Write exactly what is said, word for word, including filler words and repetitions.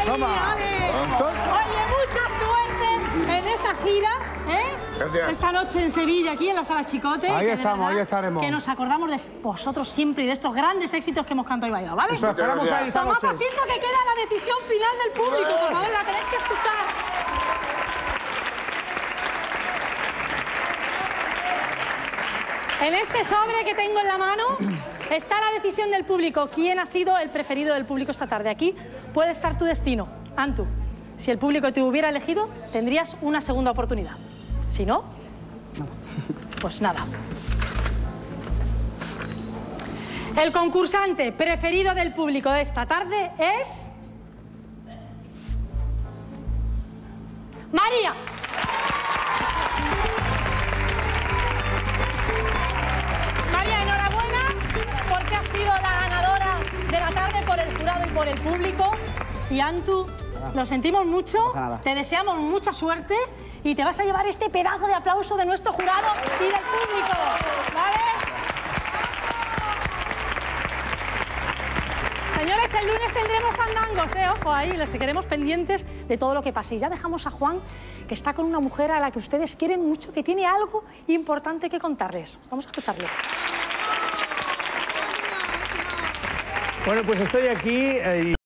¡Felicidades! Oye, mucha suerte en esa gira, ¿eh? Gracias. Esta noche en Sevilla, aquí en la Sala Chicote. Ahí que estamos, verdad, ahí estaremos. Que nos acordamos de vosotros siempre y de estos grandes éxitos que hemos cantado y bailado, ¿vale? Eso esperamos ahí esta Tomad noche. asiento que queda la decisión final del público. Por favor, la tenéis que escuchar. En este sobre que tengo en la mano está la decisión del público. ¿Quién ha sido el preferido del público esta tarde? Aquí puede estar tu destino. Antu, si el público te hubiera elegido, tendrías una segunda oportunidad. Si no, pues nada. El concursante preferido del público de esta tarde es... María. María, enhorabuena porque has sido la ganadora de la tarde por el jurado y por el público. Y Antu, lo sentimos mucho, te deseamos mucha suerte y te vas a llevar este pedazo de aplauso de nuestro jurado y del público, ¿vale? Señores, el lunes tendremos fandangos, ¿eh? Ojo ahí, les queremos pendientes de todo lo que pase. Y ya dejamos a Juan, que está con una mujer a la que ustedes quieren mucho, que tiene algo importante que contarles. Vamos a escucharle. Bueno, pues estoy aquí eh, y...